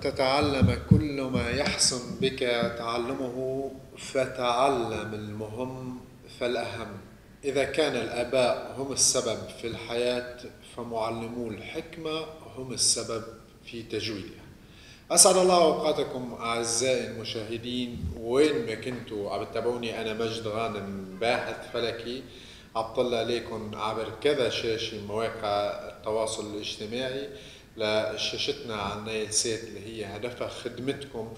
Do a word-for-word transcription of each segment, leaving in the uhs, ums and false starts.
تتعلم كل ما يحسن بك تعلمه فتعلم المهم فالأهم. إذا كان الآباء هم السبب في الحياة فمعلمو الحكمة هم السبب في تجويدها. أسعد الله أوقاتكم أعزائي المشاهدين، وين ما كنتوا عم تتابعوني. أنا مجد غانم، باحث فلكي، عطل عليكم عبر كذا شاشة مواقع التواصل الاجتماعي لشاشتنا على النايل سات، اللي هي هدفها خدمتكم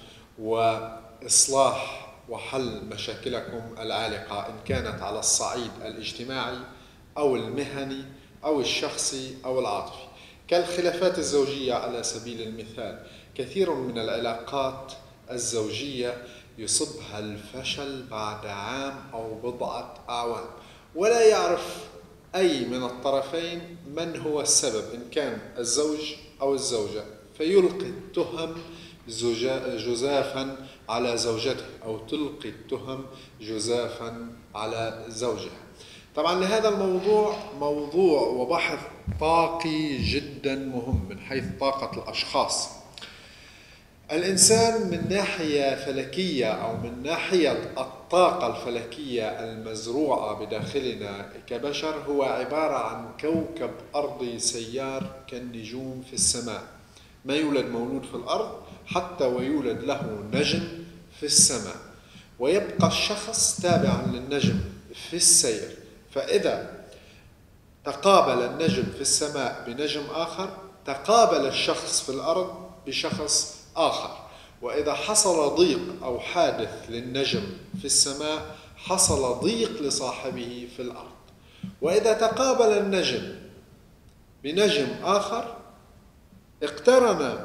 وإصلاح وحل مشاكلكم العالقة، إن كانت على الصعيد الاجتماعي أو المهني أو الشخصي أو العاطفي. كالخلافات الزوجية على سبيل المثال، كثير من العلاقات الزوجية يصبها الفشل بعد عام أو بضعة أعوام، ولا يعرف أي من الطرفين من هو السبب، إن كان الزوج أو الزوجة، فيلقي التهم جزافا على زوجته أو تلقي التهم جزافا على زوجها. طبعا لهذا الموضوع موضوع وبحث طاقي جدا مهم من حيث طاقة الأشخاص. الإنسان من ناحية فلكية أو من ناحية الطاقة الفلكية المزروعة بداخلنا كبشر هو عبارة عن كوكب أرضي سيار كالنجوم في السماء. ما يولد مولود في الأرض حتى ويولد له نجم في السماء، ويبقى الشخص تابعا للنجم في السير. فإذا تقابل النجم في السماء بنجم آخر، تقابل الشخص في الأرض بشخص آخر. وإذا حصل ضيق أو حادث للنجم في السماء، حصل ضيق لصاحبه في الأرض. وإذا تقابل النجم بنجم آخر، اقترن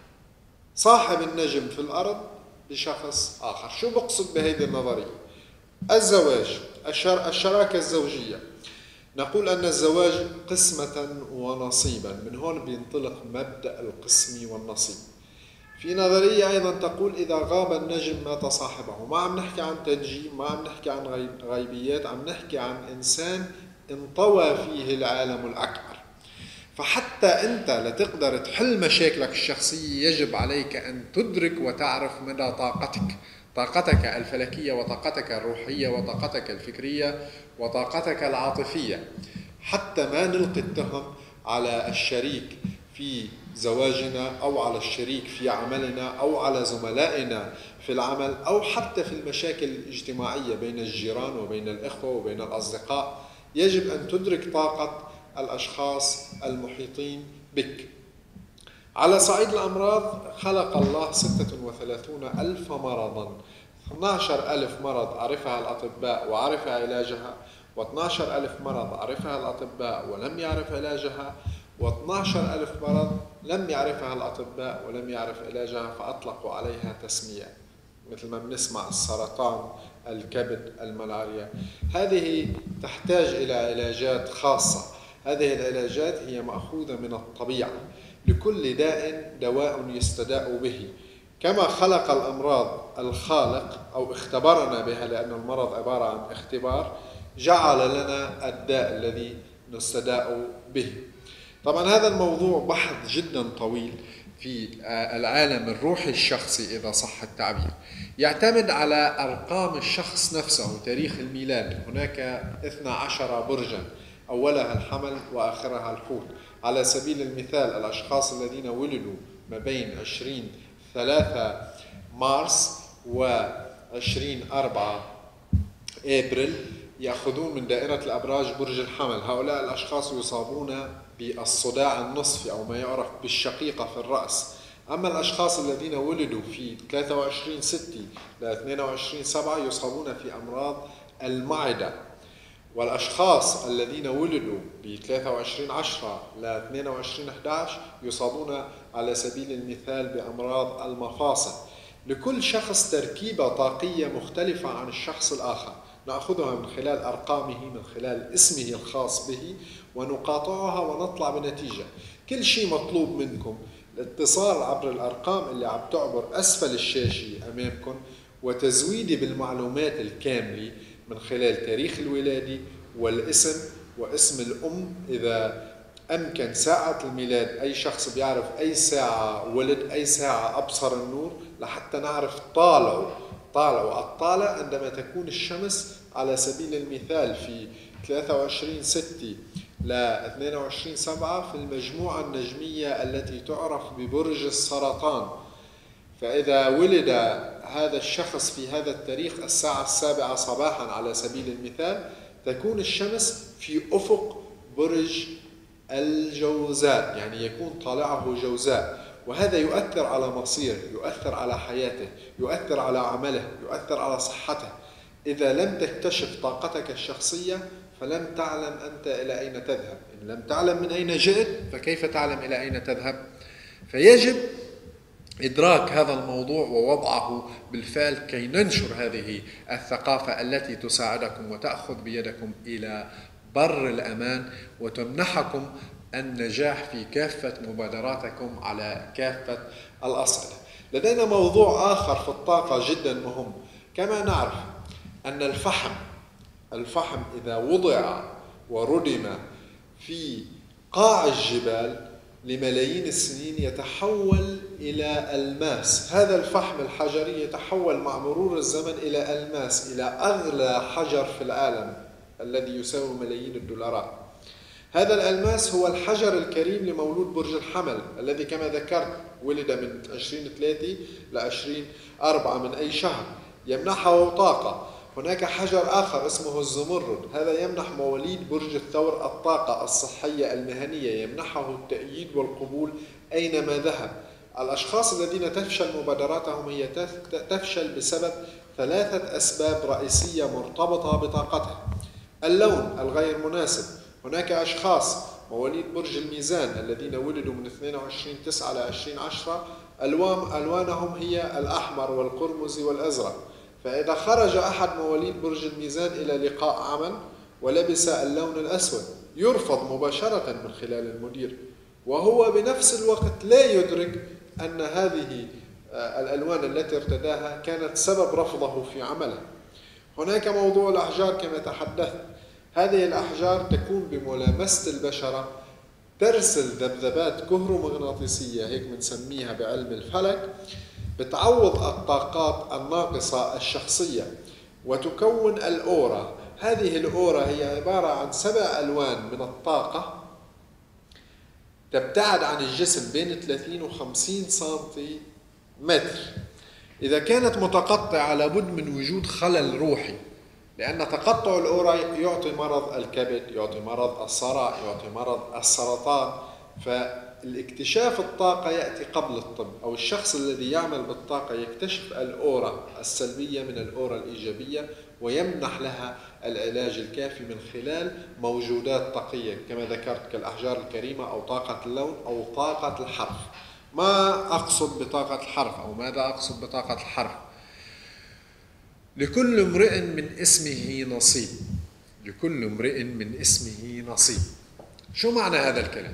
صاحب النجم في الأرض بشخص آخر. شو بقصد بهذه النظرية؟ الزواج، الشراكة الزوجية، نقول أن الزواج قسمة ونصيبا. من هون بينطلق مبدأ القسم والنصيب. في نظرية أيضا تقول إذا غاب النجم مات صاحبه. ما عم نحكي عن تنجيم، ما عم نحكي عن غيبيات، عم نحكي عن إنسان انطوى فيه العالم الأكبر. فحتى أنت لتقدر تحل مشاكلك الشخصية يجب عليك أن تدرك وتعرف مدى طاقتك، طاقتك الفلكية وطاقتك الروحية وطاقتك الفكرية وطاقتك العاطفية، حتى ما نلقي التهم على الشريك في زواجنا أو على الشريك في عملنا أو على زملائنا في العمل أو حتى في المشاكل الاجتماعية بين الجيران وبين الإخوة وبين الأصدقاء. يجب أن تدرك طاقة الأشخاص المحيطين بك. على صعيد الأمراض، خلق الله ستة وثلاثون ألف مرضا. اثني عشر ألف مرض عرفها الأطباء وعرف علاجها، واثني عشر ألف مرض عرفها الأطباء ولم يعرف علاجها، واثني عشر ألف مرض لم يعرفها الأطباء ولم يعرف علاجها فأطلقوا عليها تسمية، مثل ما بنسمع السرطان، الكبد، الملاريا. هذه تحتاج إلى علاجات خاصة. هذه العلاجات هي مأخوذة من الطبيعة. لكل داء دواء يستداء به. كما خلق الأمراض الخالق أو اختبرنا بها، لأن المرض عبارة عن اختبار، جعل لنا الداء الذي نستداء به. طبعا هذا الموضوع بحث جدا طويل في العالم الروحي الشخصي إذا صح التعبير. يعتمد على أرقام الشخص نفسه، تاريخ الميلاد. هناك اثنا عشر برجا، أولها الحمل وآخرها الحوت. على سبيل المثال الأشخاص الذين ولدوا ما بين عشرين ثلاثة مارس وعشرين أربعة أبريل يأخذون من دائرة الأبراج برج الحمل. هؤلاء الأشخاص يصابون بالصداع النصفي أو ما يعرف بالشقيقة في الرأس. أما الأشخاص الذين ولدوا في ثلاثة وعشرين ستة إلى اثنين وعشرين سبعة يصابون في أمراض المعدة. والأشخاص الذين ولدوا ب ثلاثة وعشرين عشرة إلى اثنين وعشرين أحد عشر يصابون على سبيل المثال بأمراض المفاصل. لكل شخص تركيبة طاقية مختلفة عن الشخص الآخر، نأخذها من خلال أرقامه، من خلال اسمه الخاص به، ونقاطعها ونطلع بنتيجة. كل شيء مطلوب منكم الاتصال عبر الأرقام اللي عم تعبر أسفل الشاشة أمامكم، وتزويدي بالمعلومات الكاملة من خلال تاريخ الولادة والاسم واسم الأم إذا أمكن ساعة الميلاد أي شخص بيعرف أي ساعة ولد، أي ساعة أبصر النور، لحتى نعرف طالعه. طالعه الطالع عندما تكون الشمس على سبيل المثال في ثلاثة وعشرين ستة ل اثنين وعشرين سبعة في المجموعة النجمية التي تعرف ببرج السرطان. فإذا ولد هذا الشخص في هذا التاريخ الساعة السابعة صباحا على سبيل المثال، تكون الشمس في أفق برج الجوزاء، يعني يكون طالعه جوزاء، وهذا يؤثر على مصيره، يؤثر على حياته، يؤثر على عمله، يؤثر على صحته. إذا لم تكتشف طاقتك الشخصية فلم تعلم أنت إلى أين تذهب. إن لم تعلم من أين جئت فكيف تعلم إلى أين تذهب؟ فيجب إدراك هذا الموضوع ووضعه بالفعل كي ننشر هذه الثقافة التي تساعدكم وتأخذ بيدكم إلى بر الأمان وتمنحكم النجاح في كافة مبادراتكم على كافة الأصعدة. لدينا موضوع آخر في الطاقة جدا مهم. كما نعرف أن الفحم الفحم إذا وضع وردم في قاع الجبال لملايين السنين يتحول إلى ألماس. هذا الفحم الحجري يتحول مع مرور الزمن إلى ألماس، إلى أغلى حجر في العالم الذي يساوي ملايين الدولارات. هذا الألماس هو الحجر الكريم لمولود برج الحمل، الذي كما ذكرت ولد من عشرين ثلاثة ل عشرين أربعة من أي شهر، يمنحه طاقة. هناك حجر آخر اسمه الزمرد، هذا يمنح مواليد برج الثور الطاقة الصحية المهنية، يمنحه التأييد والقبول أينما ذهب. الأشخاص الذين تفشل مبادراتهم هي تفشل بسبب ثلاثة أسباب رئيسية مرتبطة بطاقتها. اللون الغير مناسب. هناك أشخاص مواليد برج الميزان الذين ولدوا من اثنين وعشرين تسعة ل عشرين عشرة ألوان ألوانهم هي الأحمر والقرمزي والأزرق. فإذا خرج أحد مواليد برج الميزان إلى لقاء عمل ولبس اللون الأسود يرفض مباشرة من خلال المدير، وهو بنفس الوقت لا يدرك أن هذه الألوان التي ارتداها كانت سبب رفضه في عمله. هناك موضوع الأحجار كما تحدثت. هذه الأحجار تكون بملامسة البشرة ترسل ذبذبات كهرومغناطيسية، هيك بنسميها بعلم الفلك، بتعوض الطاقات الناقصة الشخصية وتكون الأورا. هذه الأورا هي عبارة عن سبع ألوان من الطاقة تبتعد عن الجسم بين ثلاثين و خمسين سنتيمتر. إذا كانت متقطعة لابد من وجود خلل روحي، لأن تقطع الأورا يعطي مرض الكبد، يعطي مرض الصرع، يعطي مرض السرطان. فالاكتشاف الطاقة يأتي قبل الطب، أو الشخص الذي يعمل بالطاقة يكتشف الأورا السلبية من الأورا الإيجابية ويمنح لها العلاج الكافي من خلال موجودات طاقية كما ذكرت كالأحجار الكريمة أو طاقة اللون أو طاقة الحرف. ما أقصد بطاقة الحرف أو ماذا أقصد بطاقة الحرف؟ لكل امرئ من اسمه نصيب. لكل امرئ من اسمه نصيب. شو معنى هذا الكلام؟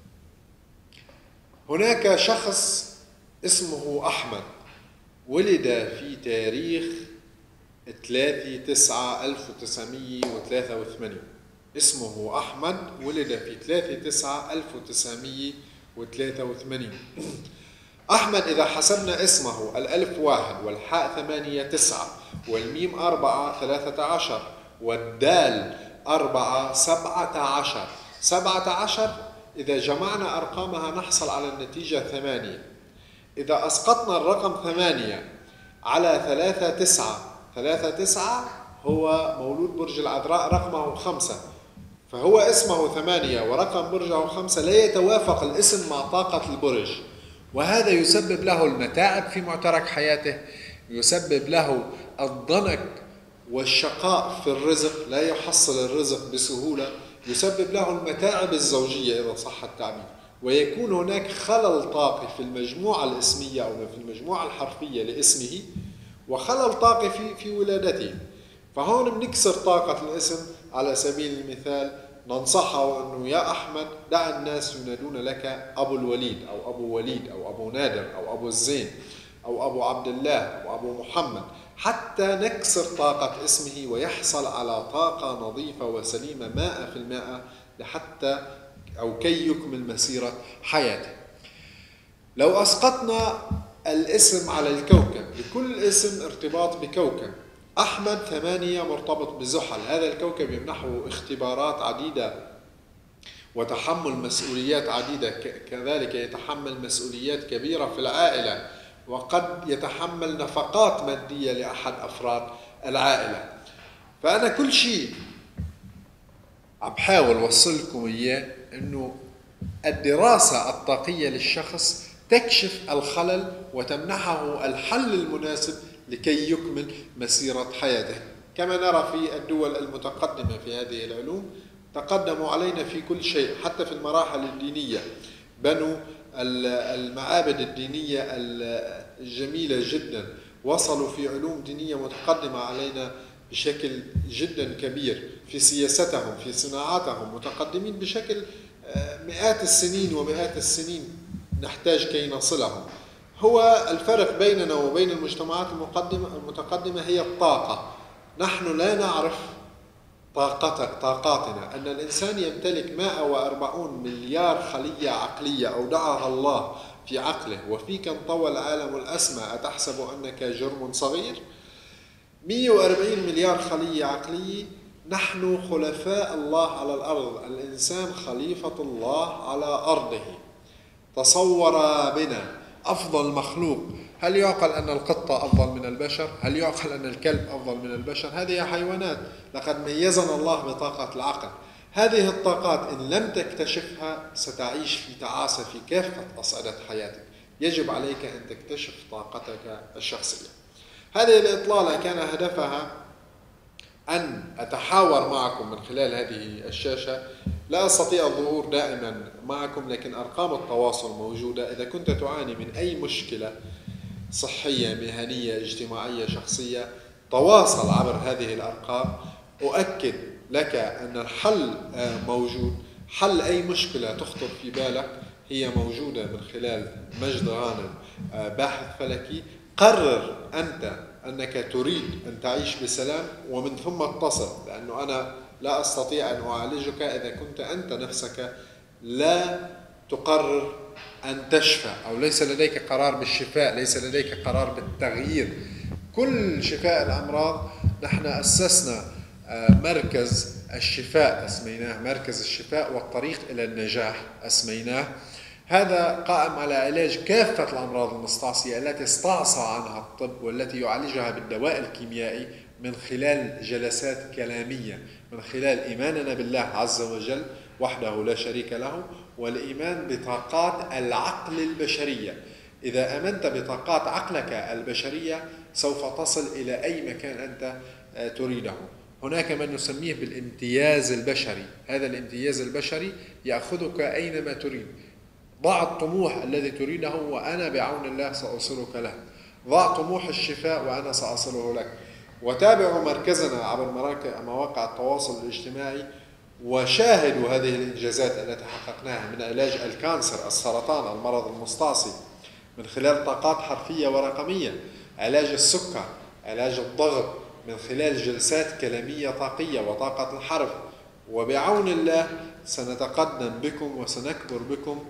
هناك شخص اسمه أحمد ولد في تاريخ ثلاثة تسعة ألف وتسعمئة وثلاثة وثمانين. اسمه أحمد ولد في ثلاثة تسعة ألف وتسعمئة وثلاثة وثمانين. أحمد إذا حسبنا اسمه الألف واحد والحاء ثمانية تسعة والميم أربعة ثلاثة عشر والدال أربعة سبعة عشر. سبعة عشر إذا جمعنا أرقامها نحصل على النتيجة ثمانية. إذا أسقطنا الرقم ثمانية على ثلاثة تسعة، ثلاثة تسعة هو مولود برج العذراء رقمه خمسة، فهو اسمه ثمانية ورقم برجه خمسة، لا يتوافق الاسم مع طاقة البرج، وهذا يسبب له المتاعب في معترك حياته، يسبب له الضنك والشقاء في الرزق، لا يحصل الرزق بسهولة، يسبب له المتاعب الزوجية إذا صح التعبير، ويكون هناك خلل طاقي في المجموعة الاسمية أو في المجموعة الحرفية لاسمه، وخلل طاقي في في ولادته. فهون بنكسر طاقة الاسم. على سبيل المثال ننصحه أنه يا أحمد دع الناس ينادون لك أبو الوليد أو أبو وليد أو أبو نادر أو أبو الزين أو أبو عبد الله أو أبو محمد، حتى نكسر طاقة اسمه ويحصل على طاقة نظيفة وسليمة مائة في المائة، لحتى أو كي يكمل مسيرة حياته. لو أسقطنا الاسم على الكوكب، لكل اسم ارتباط بكوكب. أحمد ثمانية مرتبط بزحل، هذا الكوكب يمنحه اختبارات عديدة وتحمل مسؤوليات عديدة، كذلك يتحمل مسؤوليات كبيرة في العائلة، وقد يتحمل نفقات مادية لأحد أفراد العائلة. فأنا كل شيء عم بحاول وصلكم إياه إنه الدراسة الطاقية للشخص تكشف الخلل وتمنحه الحل المناسب لكي يكمل مسيرة حياته. كما نرى في الدول المتقدمة في هذه العلوم، تقدموا علينا في كل شيء، حتى في المراحل الدينية بنوا المعابد الدينية الجميلة جدا، وصلوا في علوم دينية متقدمة علينا بشكل جدا كبير، في سياستهم في صناعاتهم متقدمين بشكل مئات السنين ومئات السنين نحتاج كي نصلهم. هو الفرق بيننا وبين المجتمعات المقدمة المتقدمة هي الطاقة. نحن لا نعرف طاقاتنا، أن الإنسان يمتلك مئة وأربعين مليار خلية عقلية أودعها الله في عقله، وفيك انطوى العالم الأسمى أتحسب أنك جرم صغير؟ مئة وأربعين مليار خلية عقلية. نحن خلفاء الله على الأرض، الإنسان خليفة الله على أرضه. تصور بنا أفضل مخلوق. هل يعقل أن القطة أفضل من البشر؟ هل يعقل أن الكلب أفضل من البشر؟ هذه حيوانات. لقد ميزنا الله بطاقة العقل. هذه الطاقات إن لم تكتشفها ستعيش في تعاسة في كافة أصعدة حياتك. يجب عليك أن تكتشف طاقتك الشخصية. هذه الإطلالة كان هدفها أن أتحاور معكم من خلال هذه الشاشة. لا أستطيع الظهور دائما معكم، لكن أرقام التواصل موجودة. إذا كنت تعاني من أي مشكلة صحية، مهنية، اجتماعية، شخصية، تواصل عبر هذه الأرقام. أؤكد لك أن الحل موجود. حل أي مشكلة تخطر في بالك هي موجودة من خلال مجد غانم باحث فلكي. قرر أنت أنك تريد أن تعيش بسلام ومن ثم اتصل، لأنه أنا لا أستطيع أن أعالجك إذا كنت أنت نفسك لا تقرر أن تشفى، أو ليس لديك قرار بالشفاء، ليس لديك قرار بالتغيير. كل شفاء الأمراض نحن أسسنا مركز الشفاء، أسميناه مركز الشفاء والطريق إلى النجاح أسميناه. هذا قائم على علاج كافة الأمراض المستعصية التي استعصى عنها الطب، والتي يعالجها بالدواء الكيميائي من خلال جلسات كلامية، من خلال إيماننا بالله عز وجل وحده لا شريك له، والإيمان بطاقات العقل البشرية. إذا آمنت بطاقات عقلك البشرية سوف تصل إلى أي مكان أنت تريده. هناك من نسميه بالامتياز البشري. هذا الامتياز البشري يأخذك أينما تريد. ضع الطموح الذي تريده وأنا بعون الله سأوصلك له. ضع طموح الشفاء وأنا سأصله لك. وتابعوا مركزنا عبر مواقع التواصل الاجتماعي وشاهدوا هذه الإنجازات التي حققناها من علاج الكانسر، السرطان، المرض المستعصي، من خلال طاقات حرفية ورقمية، علاج السكر، علاج الضغط، من خلال جلسات كلامية طاقية وطاقة الحرف. وبعون الله سنتقدم بكم وسنكبر بكم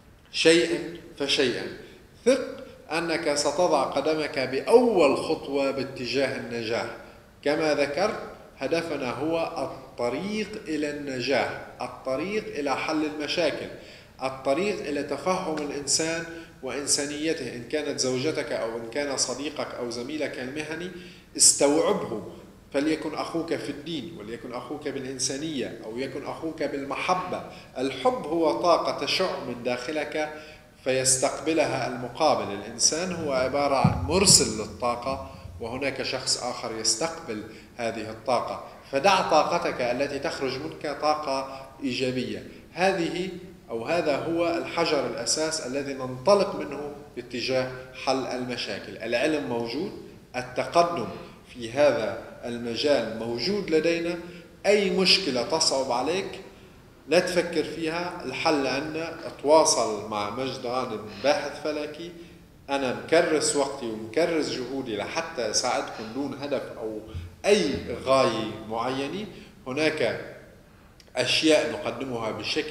شيئا فشيئا. ثق أنك ستضع قدمك بأول خطوة باتجاه النجاح. كما ذكرت، هدفنا هو الطريق إلى النجاح، الطريق إلى حل المشاكل، الطريق إلى تفهم الإنسان وإنسانيته. إن كانت زوجتك أو إن كان صديقك أو زميلك المهني، استوعبه. فليكن أخوك في الدين، وليكن أخوك بالإنسانية، أو يكن أخوك بالمحبة. الحب هو طاقة تشع من داخلك فيستقبلها المقابل. الإنسان هو عبارة عن مرسل للطاقة، وهناك شخص آخر يستقبل هذه الطاقة. فدع طاقتك التي تخرج منك طاقة إيجابية. هذه أو هذا هو الحجر الأساس الذي ننطلق منه باتجاه حل المشاكل. العلم موجود، التقدم في هذا المجال موجود لدينا. أي مشكلة تصعب عليك لا تفكر فيها، الحل عندنا. اتواصل مع مجد غانم باحث فلكي. أنا مكرس وقتي ومكرس جهودي لحتى أساعدكم دون هدف أو أي غاية معينة. هناك أشياء نقدمها بشكل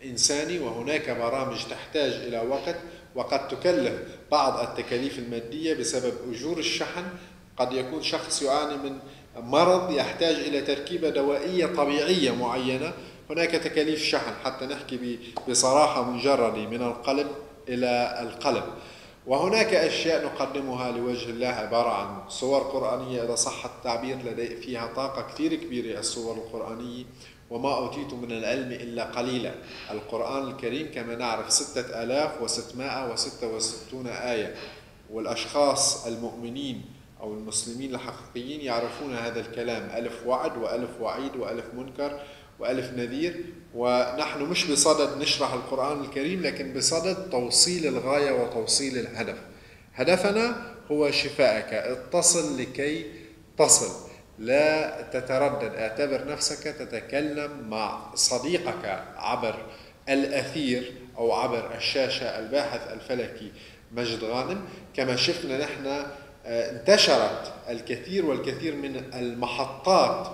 إنساني، وهناك برامج تحتاج إلى وقت وقد تكلف بعض التكاليف المادية بسبب أجور الشحن. قد يكون شخص يعاني من مرض يحتاج إلى تركيبة دوائية طبيعية معينة، هناك تكاليف شحن حتى نحكي بصراحة مجردة من القلب إلى القلب. وهناك أشياء نقدمها لوجه الله عبارة عن صور قرآنية إذا صح التعبير، لدي فيها طاقة كثير كبيرة الصور القرآنية. وما أوتيت من العلم إلا قليلا. القرآن الكريم كما نعرف ستة آلاف وستمائة وستة وستون آية، والأشخاص المؤمنين أو المسلمين الحقيقيين يعرفون هذا الكلام، ألف وعد وألف وعيد وألف منكر وألف نذير. ونحن مش بصدد نشرح القرآن الكريم، لكن بصدد توصيل الغاية وتوصيل الهدف. هدفنا هو شفائك، اتصل لكي تصل، لا تتردد، اعتبر نفسك تتكلم مع صديقك عبر الأثير أو عبر الشاشة. الباحث الفلكي مجد غانم كما شفنا نحن انتشرت الكثير والكثير من المحطات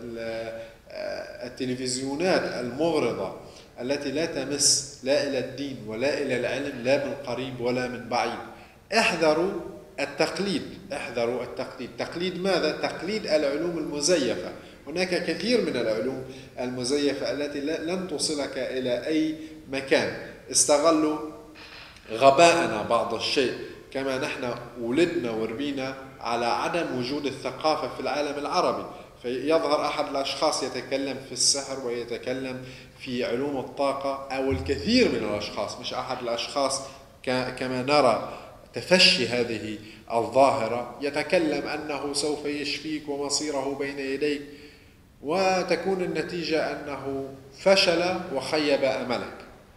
والتلفزيونات المغرضة التي لا تمس لا إلى الدين ولا إلى العلم، لا من قريب ولا من بعيد. احذروا التقليد، احذروا التقليد. تقليد ماذا؟ تقليد العلوم المزيفة. هناك كثير من العلوم المزيفة التي لن توصلك إلى أي مكان. استغلوا غباءنا بعض الشيء، كما نحن ولدنا وربينا على عدم وجود الثقافة في العالم العربي، فيظهر أحد الأشخاص يتكلم في السحر ويتكلم في علوم الطاقة، أو الكثير من الأشخاص مش أحد الأشخاص كما نرى تفشي هذه الظاهرة، يتكلم أنه سوف يشفيك ومصيره بين يديك، وتكون النتيجة أنه فشل وخيب أملك.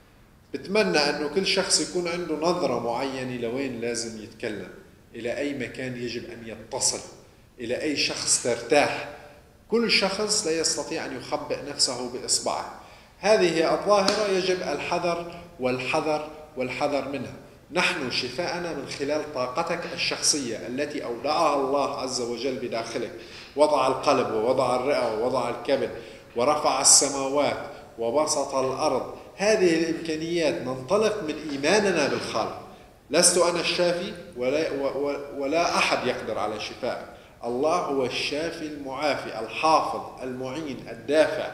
بتمنى أنه كل شخص يكون عنده نظرة معينة لوين لازم يتكلم، إلى أي مكان يجب أن يتصل، إلى أي شخص ترتاح. كل شخص لا يستطيع أن يخبئ نفسه بإصبعه. هذه الظاهرة يجب الحذر والحذر والحذر منها. نحن شفاءنا من خلال طاقتك الشخصية التي أودعها الله عز وجل بداخلك. وضع القلب ووضع الرئة ووضع الكبد ورفع السماوات وبسط الأرض. هذه الإمكانيات ننطلق من إيماننا بالخالق. لست أنا الشافي ولا, ولا أحد يقدر على شفائك. الله هو الشافي المعافي الحافظ المعين الدافع.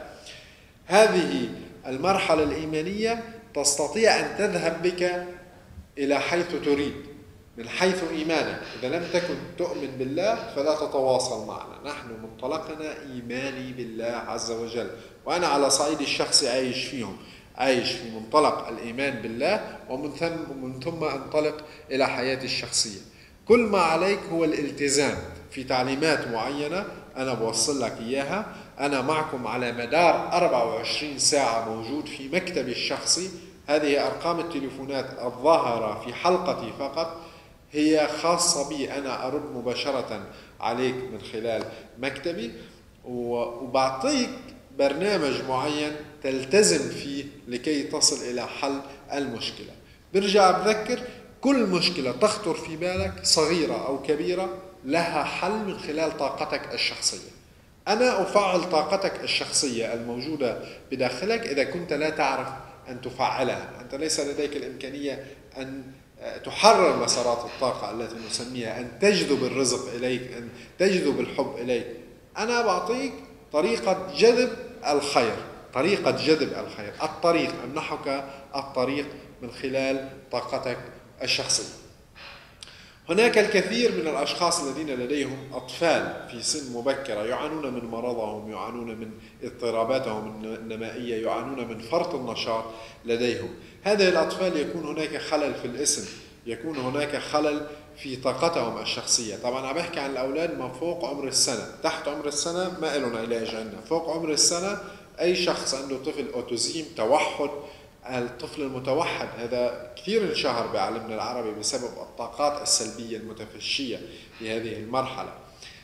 هذه المرحلة الإيمانية تستطيع أن تذهب بك إلى حيث تريد من حيث إيمانك. إذا لم تكن تؤمن بالله فلا تتواصل معنا. نحن منطلقنا إيماني بالله عز وجل، وأنا على صعيد الشخصي عايش فيهم، عايش في منطلق الإيمان بالله، ومن ثم ومن ثم أنطلق إلى حياتي الشخصية. كل ما عليك هو الالتزام في تعليمات معينة أنا بوصل لك إياها. أنا معكم على مدار أربعة وعشرين ساعة موجود في مكتبي الشخصي. هذه أرقام التليفونات الظاهرة في حلقتي فقط هي خاصة بي، أنا أرد مباشرة عليك من خلال مكتبي، وبعطيك برنامج معين تلتزم فيه لكي تصل إلى حل المشكلة. برجع بذكر، كل مشكلة تخطر في بالك صغيرة أو كبيرة لها حل من خلال طاقتك الشخصية. أنا أفعل طاقتك الشخصية الموجودة بداخلك إذا كنت لا تعرف أن تفعلها. أنت ليس لديك الإمكانية أن تحرر مسارات الطاقة التي نسميها، أن تجذب الرزق إليك، أن تجذب الحب إليك. أنا بعطيك طريقة جذب الخير، طريقة جذب الخير، الطريق، أمنحك الطريق من خلال طاقتك الشخصية. هناك الكثير من الأشخاص الذين لديهم أطفال في سن مبكرة يعانون من مرضهم، يعانون من اضطراباتهم النمائية، يعانون من فرط النشاط لديهم. هذه الأطفال يكون هناك خلل في الاسم، يكون هناك خلل في طاقتهم الشخصية. طبعا عم بحكي عن الأولاد ما فوق عمر السنة. تحت عمر السنة ما لهم علاج عندنا. فوق عمر السنة أي شخص عنده طفل أوتيزم، توحد. الطفل المتوحد هذا كثير انشهر بعالمنا العربي بسبب الطاقات السلبية المتفشية في هذه المرحلة.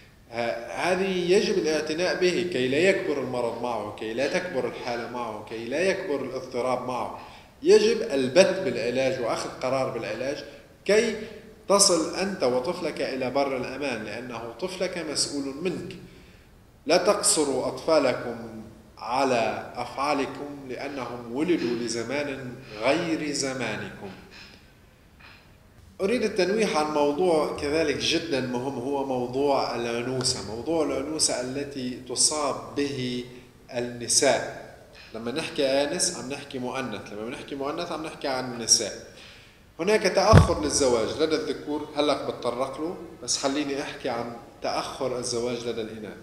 هذه يجب الاعتناء به كي لا يكبر المرض معه، كي لا تكبر الحالة معه، كي لا يكبر الاضطراب معه. يجب البت بالعلاج وأخذ قرار بالعلاج كي تصل أنت وطفلك إلى بر الأمان، لأنه طفلك مسؤول منك. لا تقصروا أطفالكم على أفعالكم لأنهم ولدوا لزمان غير زمانكم. أريد التنويه عن موضوع كذلك جدا مهم، هو موضوع العنوسة. موضوع العنوسة التي تصاب به النساء. لما نحكي آنس عم نحكي مؤنث، لما نحكي مؤنث عم نحكي عن النساء. هناك تأخر للزواج لدى الذكور، هلأ بتطرق له، بس خليني أحكي عن تأخر الزواج لدى الإناث.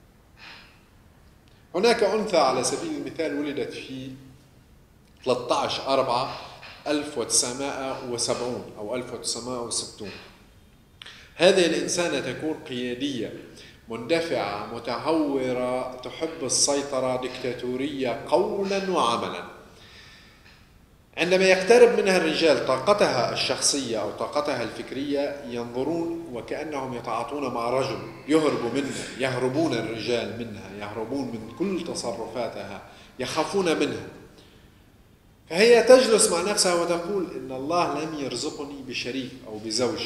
هناك أنثى على سبيل المثال ولدت في ثلاثة عشر أربعة ألف وتسعمائة وسبعين أو ألف وتسعمائة وستين. هذه الإنسانة تكون قيادية، مندفعة، متهورة، تحب السيطرة، ديكتاتورية قولا وعملا. عندما يقترب منها الرجال طاقتها الشخصية أو طاقتها الفكرية ينظرون وكأنهم يتعاطون مع رجل، يهربوا منها، يهربون الرجال منها، يهربون من كل تصرفاتها، يخافون منها. فهي تجلس مع نفسها وتقول إن الله لم يرزقني بشريك أو بزوج.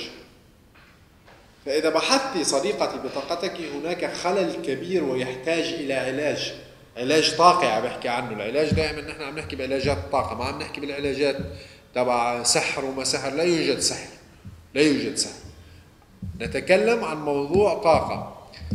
فإذا بحثت صديقتي بطاقتك هناك خلل كبير ويحتاج إلى علاج، علاج طاقة عم بحكي عنه. العلاج دائما نحن عم نحكي بعلاجات الطاقة، ما عم نحكي بالعلاجات تبع سحر وما سحر. لا يوجد سحر، لا يوجد سحر. نتكلم عن موضوع طاقة.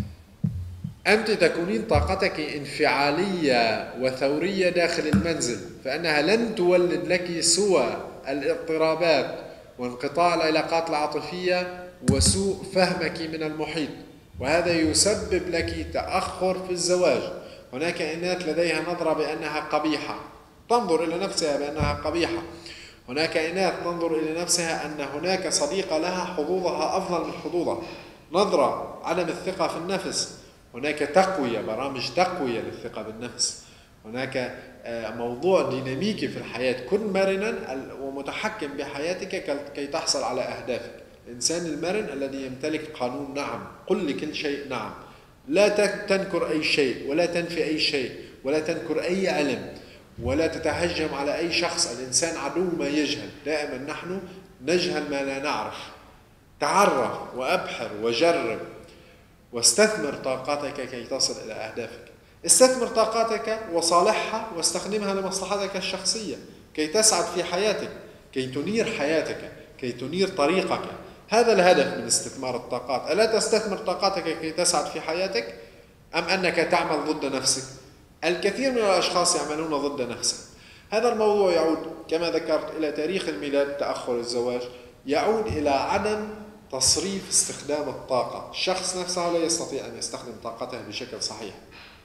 أنت تكونين طاقتك انفعالية وثورية داخل المنزل، فإنها لن تولد لك سوى الاضطرابات وانقطاع العلاقات العاطفية وسوء فهمك من المحيط، وهذا يسبب لك تأخر في الزواج. هناك إناث لديها نظرة بأنها قبيحة، تنظر إلى نفسها بأنها قبيحة. هناك إناث تنظر إلى نفسها أن هناك صديقة لها حظوظها أفضل من حظوظها، نظرة عدم الثقة في النفس. هناك تقوية، برامج تقوية للثقة بالنفس. هناك موضوع ديناميكي في الحياة، كن مرنا ومتحكم بحياتك كي تحصل على أهدافك. الإنسان المرن الذي يمتلك قانون نعم، قل لكل شيء نعم، لا تنكر أي شيء ولا تنفي أي شيء ولا تنكر أي علم ولا تتهجم على أي شخص. الإنسان عدو ما يجهل، دائما نحن نجهل ما لا نعرف. تعرف وأبحر وجرب واستثمر طاقتك كي تصل إلى أهدافك. استثمر طاقتك وصالحها واستخدمها لمصلحتك الشخصية كي تسعد في حياتك، كي تنير حياتك، كي تنير طريقك. هذا الهدف من استثمار الطاقات. ألا تستثمر طاقتك كي تسعد في حياتك أم أنك تعمل ضد نفسك؟ الكثير من الأشخاص يعملون ضد نفسهم. هذا الموضوع يعود كما ذكرت إلى تاريخ الميلاد، تأخر الزواج، يعود إلى عدم تصريف استخدام الطاقة. الشخص نفسه لا يستطيع أن يستخدم طاقته بشكل صحيح.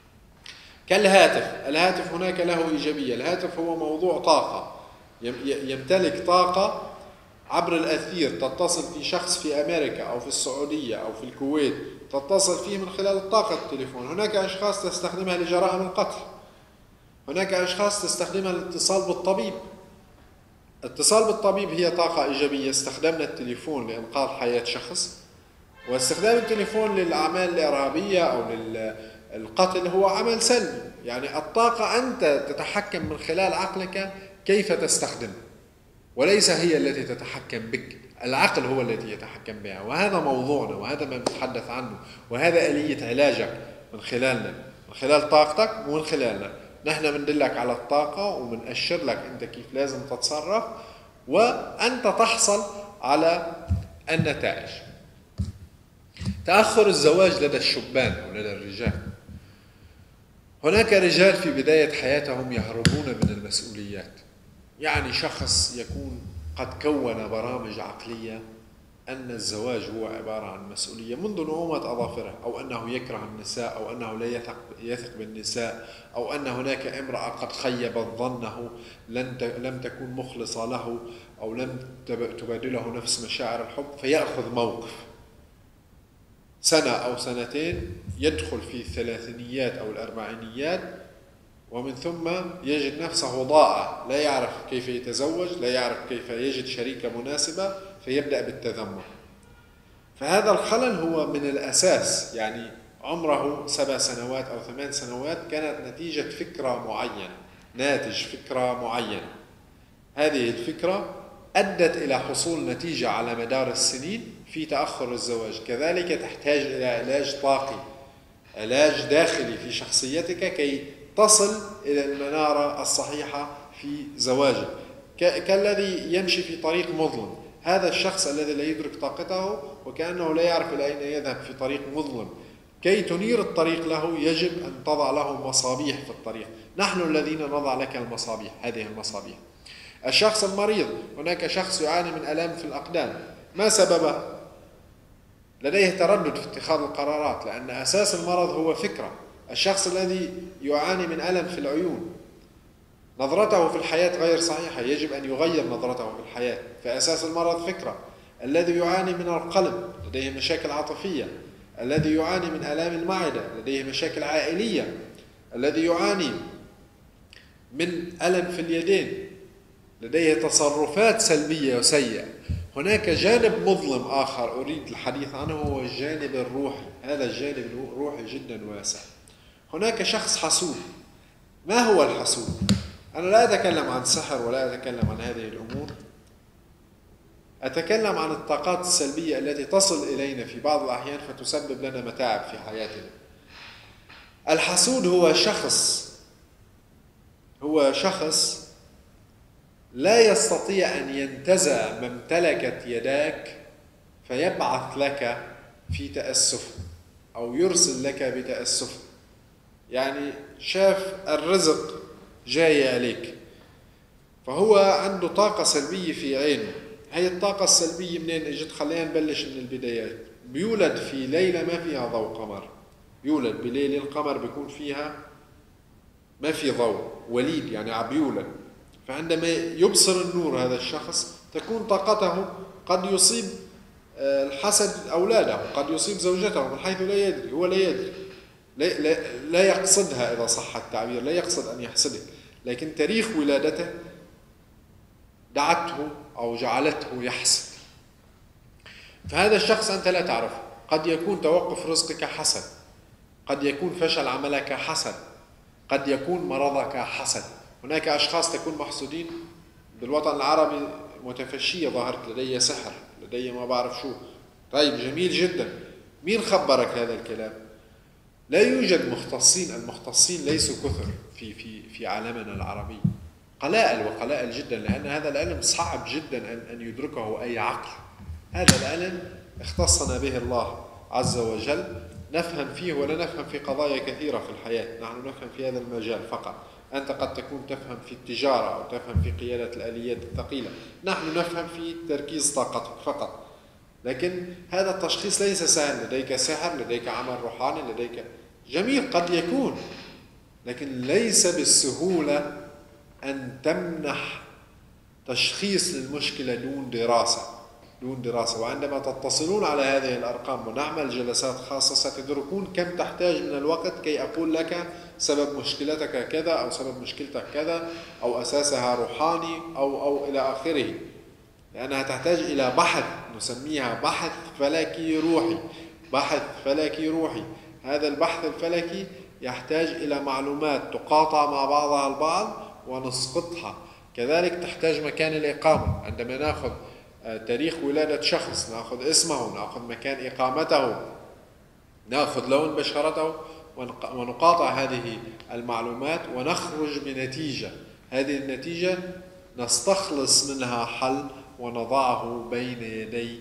كالهاتف، الهاتف هناك له إيجابية. الهاتف هو موضوع طاقة، يمتلك طاقة عبر الأثير، تتصل في شخص في أمريكا أو في السعودية أو في الكويت، تتصل فيه من خلال الطاقة التليفون. هناك أشخاص تستخدمها لجرائم القتل، هناك أشخاص تستخدمها للاتصال بالطبيب. اتصال بالطبيب هي طاقة إيجابية. استخدمنا التليفون لإنقاذ حياة شخص، واستخدام التليفون للأعمال الإرهابية أو للقتل هو عمل سلبي. يعني الطاقة أنت تتحكم من خلال عقلك كيف تستخدم، وليس هي التي تتحكم بك. العقل هو الذي يتحكم بها، وهذا موضوعنا وهذا ما نتحدث عنه، وهذا آلية علاجك من خلالنا، من خلال طاقتك ومن خلالنا. نحن بندلك على الطاقة وبنأشر لك أنت كيف لازم تتصرف وأنت تحصل على النتائج. تأخر الزواج لدى الشبان أو لدى الرجال. هناك رجال في بداية حياتهم يهربون من المسؤوليات. يعني شخص يكون قد كون برامج عقلية أن الزواج هو عبارة عن مسؤولية منذ نعومة أظافره، أو أنه يكره النساء، أو أنه لا يثق, يثق بالنساء، أو أن هناك امرأة قد خيبت ظنه، لم تكون مخلصة له، أو لم تبادله نفس مشاعر الحب، فيأخذ موقف. سنة أو سنتين يدخل في الثلاثينيات أو الأربعينيات، ومن ثم يجد نفسه ضائع، لا يعرف كيف يتزوج، لا يعرف كيف يجد شريكة مناسبة، فيبدأ بالتذمر. فهذا الخلل هو من الأساس. يعني عمره سبع سنوات أو ثمان سنوات كانت نتيجة فكرة معينة، ناتج فكرة معينة. هذه الفكرة أدت إلى حصول نتيجة على مدار السنين في تأخر الزواج. كذلك تحتاج إلى علاج طاقي، علاج داخلي في شخصيتك كي تصل إلى المنارة الصحيحة في زواجه، كالذي يمشي في طريق مظلم. هذا الشخص الذي لا يدرك طاقته وكأنه لا يعرف إلى أين يذهب في طريق مظلم، كي تنير الطريق له يجب أن تضع له مصابيح في الطريق. نحن الذين نضع لك المصابيح، هذه المصابيح. الشخص المريض، هناك شخص يعاني من ألم في الأقدام، ما سببه؟ لديه تردد في اتخاذ القرارات، لأن أساس المرض هو فكرة. الشخص الذي يعاني من ألم في العيون، نظرته في الحياة غير صحيحة، يجب أن يغير نظرته في الحياة، فأساس المرض فكرة. الذي يعاني من القلب لديه مشاكل عاطفية، الذي يعاني من آلام المعدة لديه مشاكل عائلية، الذي يعاني من ألم في اليدين لديه تصرفات سلبية وسيئة. هناك جانب مظلم آخر أريد الحديث عنه، هو الجانب الروحي. هذا الجانب الروحي جدا واسع. هناك شخص حسود. ما هو الحسود؟ أنا لا أتكلم عن سحر ولا أتكلم عن هذه الأمور، أتكلم عن الطاقات السلبية التي تصل إلينا في بعض الأحيان فتسبب لنا متاعب في حياتنا. الحسود هو شخص هو شخص لا يستطيع أن ينتزع ما امتلكت يداك فيبعث لك في تأسف أو يرسل لك بتأسف. يعني شاف الرزق جاي عليك، فهو عنده طاقة سلبية في عينه. هي الطاقة السلبية منين اجت؟ خلينا نبلش من البدايات. بيولد في ليلة ما فيها ضوء قمر، يولد بليلة القمر بيكون فيها ما في ضوء، وليد يعني عم يولد. فعندما يبصر النور هذا الشخص تكون طاقته، قد يصيب الحسد أولاده، قد يصيب زوجته من حيث لا يدري. هو لا يدري، لا, لا, لا يقصدها إذا صح التعبير، لا يقصد أن يحسدك، لكن تاريخ ولادته دعته أو جعلته يحسد. فهذا الشخص أنت لا تعرفه. قد يكون توقف رزقك حسد، قد يكون فشل عملك حسد، قد يكون مرضك حسد. هناك أشخاص تكون محسودين بالوطن العربي متفشية، ظهرت لدي سحر، لدي ما بعرف شو. طيب جميل جدا، مين خبرك هذا الكلام؟ لا يوجد مختصين. المختصين ليسوا كثر في في في عالمنا العربي، قلائل وقلائل جدا، لأن هذا العلم صعب جدا أن أن يدركه أي عقل. هذا العلم اختصنا به الله عز وجل، نفهم فيه ولا نفهم في قضايا كثيرة في الحياة. نحن نفهم في هذا المجال فقط. أنت قد تكون تفهم في التجارة أو تفهم في قيادة الآليات الثقيلة، نحن نفهم في تركيز طاقتك فقط. لكن هذا التشخيص ليس سهل. لديك سحر، لديك عمل روحاني، لديك جميل قد يكون، لكن ليس بالسهولة أن تمنح تشخيص للمشكلة دون دراسة دون دراسة. وعندما تتصلون على هذه الأرقام ونعمل جلسات خاصة ستدركون كم تحتاج من الوقت كي أقول لك سبب مشكلتك كذا أو سبب مشكلتك كذا أو أساسها روحاني أو أو إلى آخره، لأنها تحتاج إلى بحث نسميها بحث فلكي روحي. بحث فلكي روحي، هذا البحث الفلكي يحتاج إلى معلومات تقاطع مع بعضها البعض ونسقطها. كذلك تحتاج مكان الإقامة. عندما نأخذ تاريخ ولادة شخص، نأخذ اسمه، نأخذ مكان إقامته، نأخذ لون بشرته، ونقاطع هذه المعلومات ونخرج بنتيجة. هذه النتيجة نستخلص منها حل ونضعه بين يدي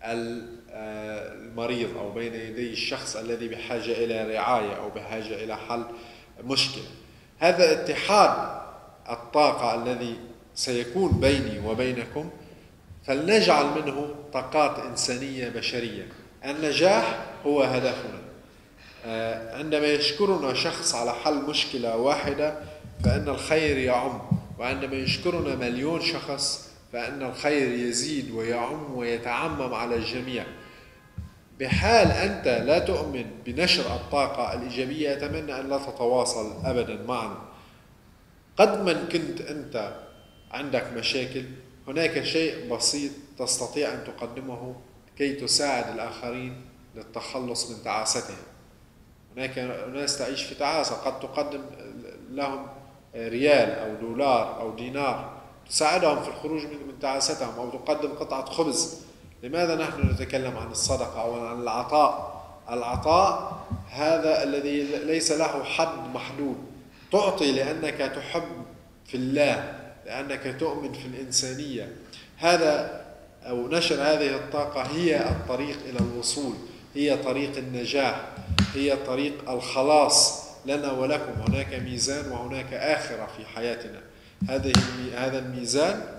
المريض أو بين يدي الشخص الذي بحاجة إلى رعاية أو بحاجة إلى حل مشكلة. هذا اتحاد الطاقة الذي سيكون بيني وبينكم، فلنجعل منه طاقات إنسانية بشرية. النجاح هو هدفنا. عندما يشكرنا شخص على حل مشكلة واحدة فإن الخير يعم، وعندما يشكرنا مليون شخص فإن الخير يزيد ويعم ويتعمم على الجميع. بحال أنت لا تؤمن بنشر الطاقة الإيجابية أتمنى أن لا تتواصل أبدا معنا. قد من كنت أنت عندك مشاكل، هناك شيء بسيط تستطيع أن تقدمه كي تساعد الآخرين للتخلص من تعاستهم. هناك ناس تعيش في تعاسة، قد تقدم لهم ريال أو دولار أو دينار تساعدهم في الخروج من تعاستهم، أو تقدم قطعة خبز. لماذا نحن نتكلم عن الصدقة أو عن العطاء؟ العطاء هذا الذي ليس له حد محدود. تعطي لأنك تحب في الله، لأنك تؤمن في الإنسانية. هذا أو نشر هذه الطاقة هي الطريق إلى الوصول، هي طريق النجاح، هي طريق الخلاص لنا ولكم. هناك ميزان وهناك آخرة في حياتنا. هذه هذا الميزان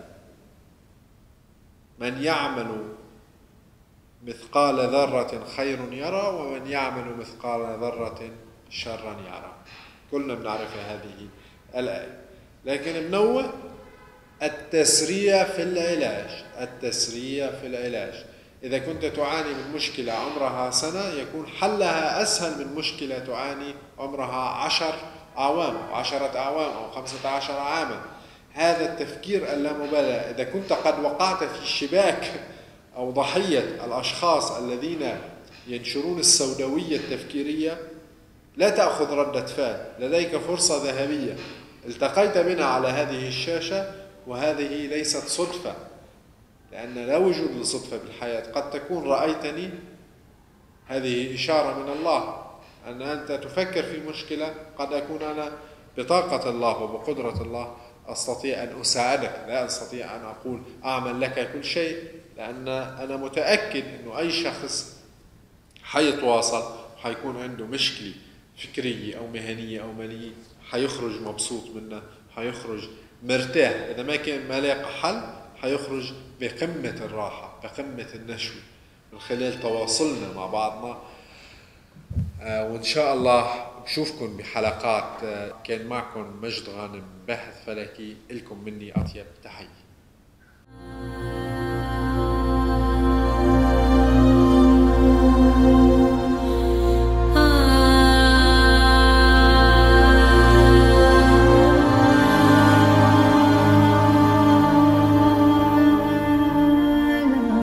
من يعمل مثقال ذرة خير يرى، ومن يعمل مثقال ذرة شرا يرى. كلنا بنعرف هذه الآية، لكن بنوه التسرية في العلاج. التسرية في العلاج، إذا كنت تعاني من مشكلة عمرها سنة يكون حلها أسهل من مشكلة تعاني عمرها عشر أعوام أو عشرة أعوام أو خمسة عشر عاما. هذا التفكير اللامبالي. إذا كنت قد وقعت في شباك أو ضحية الأشخاص الذين ينشرون السوداوية التفكيرية، لا تأخذ ردة فعل، لديك فرصة ذهبية التقيت بنا على هذه الشاشة، وهذه ليست صدفة، لأن لا وجود للصدفة بالحياة. قد تكون رأيتني، هذه إشارة من الله أن أنت تفكر في مشكلة، قد أكون أنا بطاقة الله وبقدرة الله أستطيع أن أساعدك. لا أستطيع أن أقول أعمل لك كل شيء، لأن أنا متأكد أنه أي شخص حيتواصل حيكون عنده مشكلة فكرية أو مهنية أو مالية، حيخرج مبسوط منها، حيخرج مرتاح. إذا ما كان ما لاقى حل حيخرج بقمة الراحة، بقمة النشوة من خلال تواصلنا مع بعضنا. آه وإن شاء الله بشوفكم بحلقات. آه كان معكم مجد غانم، باحث فلكي. لكم مني أطيب تحية.